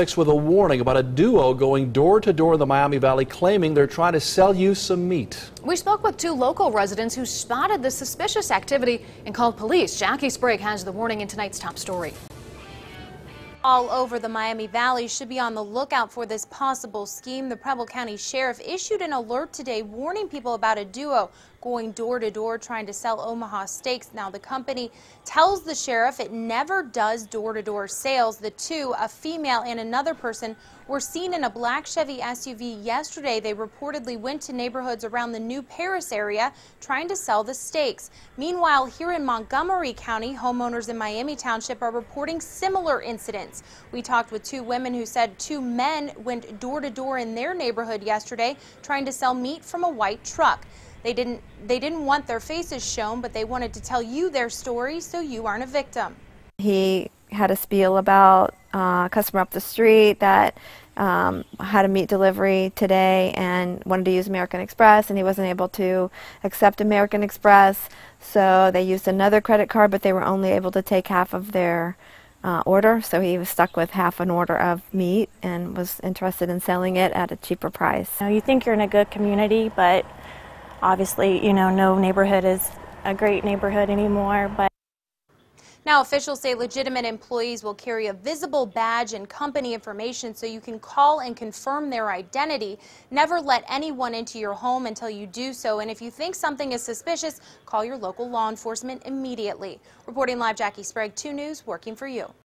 With a warning about a duo going door to door in the Miami Valley claiming they're trying to sell you some meat. We spoke with two local residents who spotted the suspicious activity and called police. Jackie Sprague has the warning in tonight's top story. All over the Miami Valley should be on the lookout for this possible scheme. The Preble County Sheriff issued an alert today warning people about a duo going door to door trying to sell Omaha steaks. Now, the company tells the sheriff it never does door to door sales. The two, a female and another person, were seen in a black Chevy SUV yesterday. They reportedly went to neighborhoods around the New Paris area trying to sell the steaks. Meanwhile, here in Montgomery County, homeowners in Miami Township are reporting similar incidents. We talked with two women who said two men went door to door in their neighborhood yesterday trying to sell meat from a white truck. They didn't want their faces shown, but they wanted to tell you their story so you aren't a victim. He had a spiel about a customer up the street that had a meat delivery today and wanted to use American Express, and he wasn't able to accept American Express, so they used another credit card, but they were only able to take half of their order, so he was stuck with half an order of meat and was interested in selling it at a cheaper price. You think you're in a good community, but obviously, no neighborhood is a great neighborhood anymore. But now, officials say legitimate employees will carry a visible badge and company information so you can call and confirm their identity. Never let anyone into your home until you do so. And if you think something is suspicious, call your local law enforcement immediately. Reporting live, Jackie Sprague, 2 News, working for you.